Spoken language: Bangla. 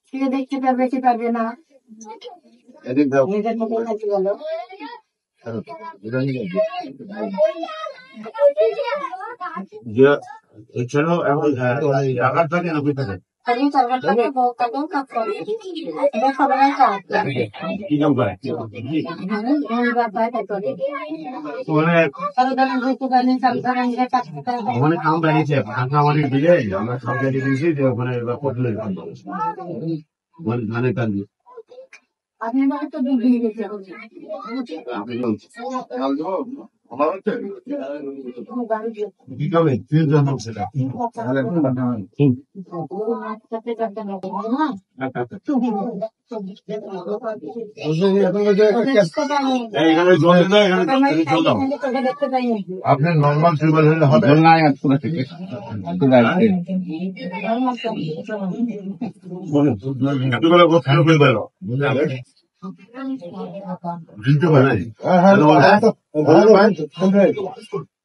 কে দেখতে পারবে কি পারবে না নিজের মতো কাজে গেল। এছাড়াও এখন টাকার থাকে না থাকে আমি সরকারটাকে বহু টাকাও কাজ করে এটা সবাই কাজ কি কাম করে ওখানে কাম বেরিয়েছে ফাঁকা আমাদের দিলে আমরা সরকারি দিয়েছি যে ওখানে হোটেলের কাম করে ওখানে ধানের কাজ দিয়ে আপনি তো দিয়ে গেছে কি করবে তুই জানো সেটা আপনার নর্মাল সিলভার হলে হবে না এতগুলো কথা ফেলবে দিতে পারে